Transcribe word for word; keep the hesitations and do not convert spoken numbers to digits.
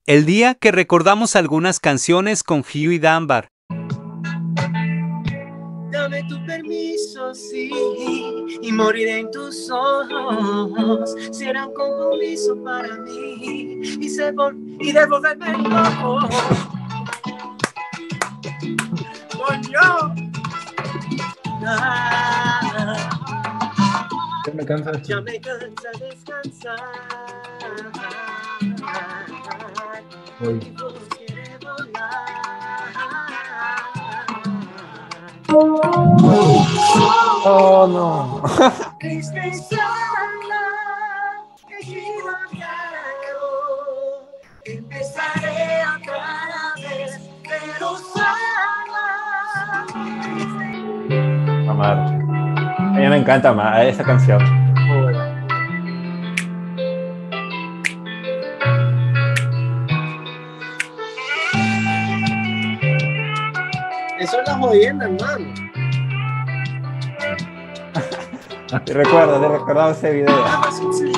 El día que recordamos algunas canciones con Gio y Danbar. Dame tu permiso, sí, y moriré en tus ojos. Será un compromiso para mí y, se vol y devolverme loco. ¡Coño! Ah, Ya me cansa esto. ya me cansa descansar. Hoy. Mi voz quiere volar. Oh, no. Triste sola, equivocado. Empezaré otra vez, pero sola. Amar. A mí me encanta amar esa canción. Eso es la jodienda, hermano. Te recuerdo, te recordaba ese video. Ever since